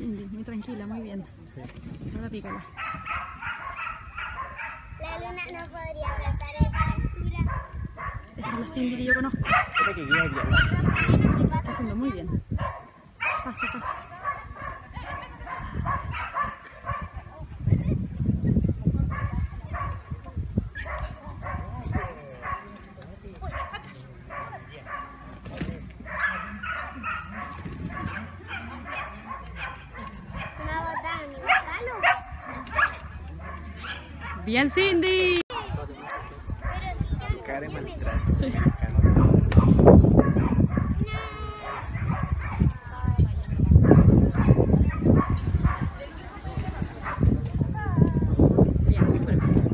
Cindy, muy tranquila, muy bien. Sí. Ahora pícala. La luna no podría saltar esa altura. Esta es la Cindy que yo conozco. Creo que guía bien. Está haciendo muy bien. Pasa, pasa. No ha botado ni un palo. Bien, Cindy. Pero si ya no Cara de tiene. maltrato. Bien, súper bien.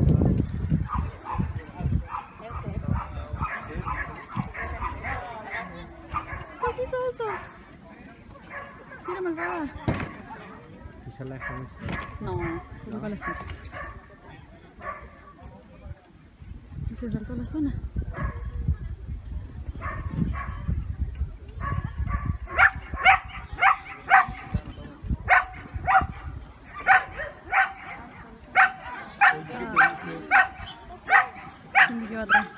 ¿Por qué hizo eso? Sí, era malvada. Quizás la dejamos. No, nunca la siento. Y se saltó la zona. Cindy quedó atrás.